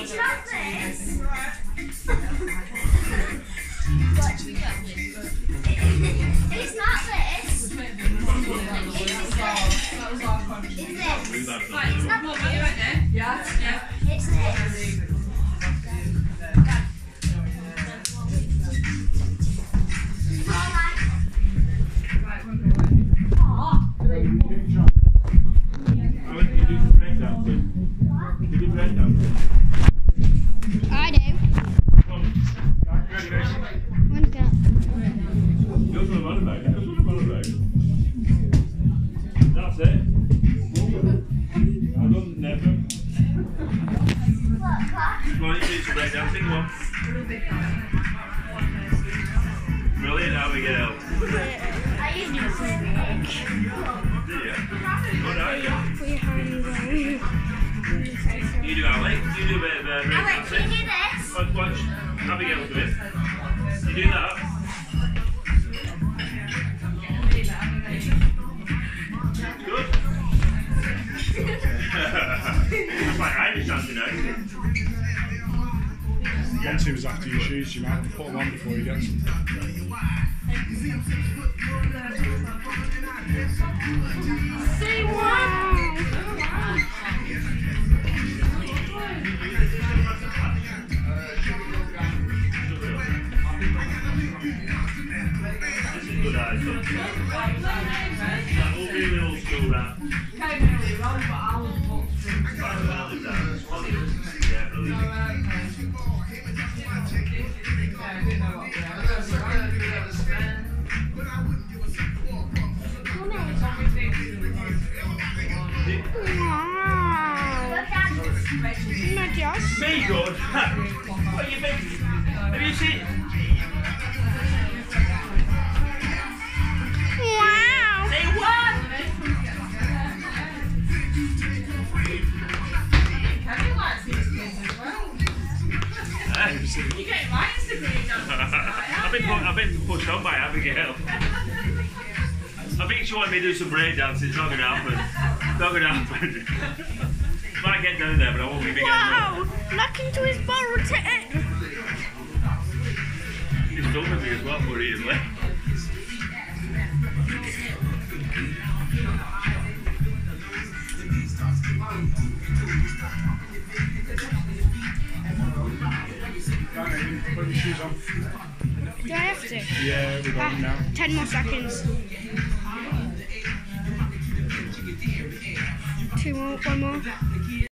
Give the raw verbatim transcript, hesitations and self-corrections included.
It's not this. It's not this. It's this. It's this. It's not this. Yeah? Yeah. It's this. I do. One cat. That's it. I've done never. Come on, you do some breakdancing, come on. Brilliant, Abigail. I used to play. Do you? Good, are you? Put your hands on. You do Alex, you do a bit of uh, Alex, you breakdancing. do this. Watch, watch. Abigail do it. You do that. Good. That's like Irish dancing now, isn't it? Once he was after your shoes, you might have to put them on before he gets them. Say what? This is good eyes, though. That will be the old school rap. Right, well, it's that. It's brilliant. Yeah, brilliant. Not just. Me good? What you think? Have you seen? Wow. Say what? You get my Instagram done. I've been put, I've been pushed on by Abigail. I think she wanted me to do some breakdancing. It's not going to happen. Not going to happen. Might get down there, but I won't be big Wow. Look into his bottle ticket. She's filming me as well, more easily. Put your shoes on. Do I have to? Yeah, we're going now. Ten more seconds. Two more, one more.